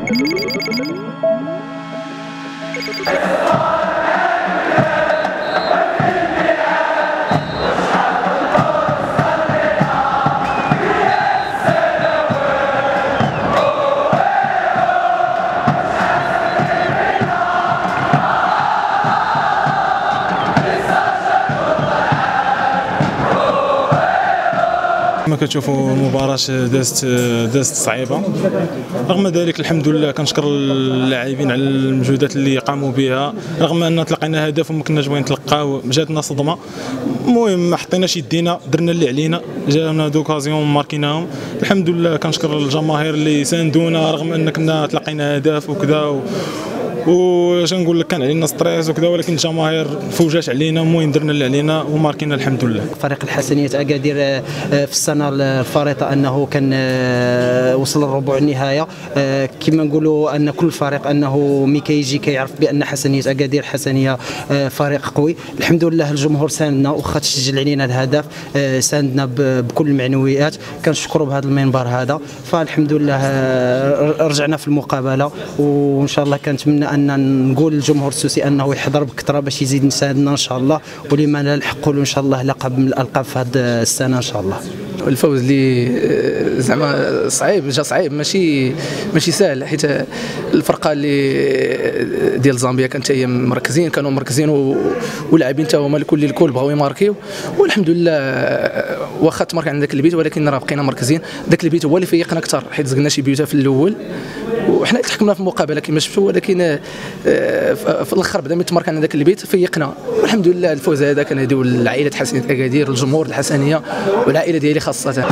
كما كتشوفوا المباراة دازت صعيبة. رغم ذلك الحمد لله كنشكر اللاعبين على المجهودات اللي قاموا بها، رغم ان تلقينا هدف وما كناش بغيين نتلقاو، جاتنا صدمة. المهم ما حطيناش يدينا، درنا اللي علينا، جانا دوكازيون ماركيناهم. الحمد لله كنشكر الجماهير اللي ساندونا رغم ان كنا تلقينا هدف وكذا واش نقول لك، كان علينا ستريس وكذا، ولكن الجماهير فوجات علينا. المهم درنا اللي علينا وماركينا الحمد لله. فريق الحسنية أكادير في السنة الفارطة أنه كان وصل لربع النهاية. كما نقولوا أن كل فريق أنه مي كيجي كيعرف بأن حسنية أكادير حسنية فريق قوي. الحمد لله الجمهور ساندنا واخا تسجل علينا الهدف، ساندنا بكل المعنويات، كنشكروا بهذا المنبر هذا. فالحمد لله رجعنا في المقابلة، وإن شاء الله كنتمنى أن نقول للجمهور السوسي أنه يحضر بكثرة باش يزيد يساندنا إن شاء الله، ولما لا نحققوا له إن شاء الله لقب من الألقاب في هذه السنة إن شاء الله. الفوز اللي زعما صعيب، جا صعيب، ماشي سهل، حيت الفرقه اللي ديال زامبيا كانت هي كانوا مركزين ولاعبين حتى هما الكل بغاو يماركيو، والحمد لله واخا تمارك عند ذاك البيت، ولكن راه بقينا مركزين. ذاك البيت هو اللي فيقنا اكثر، حيت زقنا شي بيوتا في الاول وحنا تحكمنا في المقابله كما شفتوا، ولكن في الاخر بدا من تمارك عند ذاك البيت فيقنا، والحمد لله الفوز هذا كنهديو لعائله حسنيه اكادير والجمهور الحسنيه والعائله ديالي خاصه.